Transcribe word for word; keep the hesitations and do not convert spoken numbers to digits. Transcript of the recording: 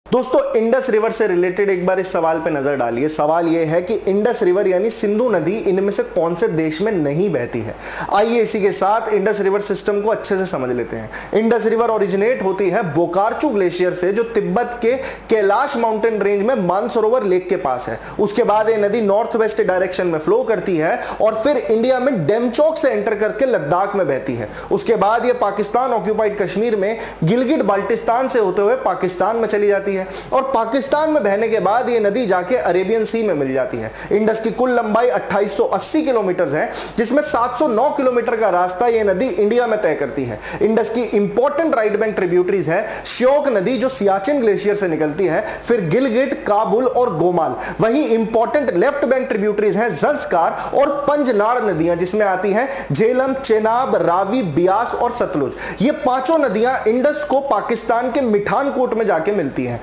दोस्तों Indus river से related एक बार इस सवाल पे नजर डालिए। सवाल यह है कि इंडस रिवर यानी सिंधु नदी इनमें से कौन से देश में नहीं बहती है। आइए इसी के साथ इंडस रिवर सिस्टम को अच्छे से समझ लेते हैं। इंडस रिवर ओरिजिनेट होती है बोकारचू ग्लेशियर से, जो तिब्बत के कैलाश माउंटेन रेंज में मानसरोवर लेक के पास है। उसके बाद यह नदी नॉर्थ वेस्ट डायरेक्शन में फ्लो करती है और फिर इंडिया में डेमचौक से एंटर करके लद्दाख में बहती है। उसके बाद यह पाकिस्तान ऑक्यूपाइड कश्मीर में गिलगिट बाल्टिस्तान से होते हुए पाकिस्तान में चली जाती है और पाकिस्तान में बहने के बाद यह नदी जाके अरेबियन सी में मिल जाती है। इंडस की कुल लंबाई अट्ठाईस सौ अस्सी किलोमीटर है, जिसमें सात सौ नौ किलोमीटर का रास्ता यह नदी इंडिया में तय करती है। इंडस की इंपॉर्टेंट राइट बैंक ट्रिब्यूटरीज है श्योक नदी, जो सियाचिन ग्लेशियर से निकलती है, फिर गिलगिट, काबुल और गोमाल। वहीं इंपॉर्टेंट लेफ्ट बैंक ट्रिब्यूटरीज हैं जंस्कार और पंजनाड़ नदियां, जिसमें आती हैं झेलम, चेनाब, रावी, बियास और सतलुज। ये पांचों नदियां इंडस को पाकिस्तान के मिठानकोट में जाके मिलती हैं।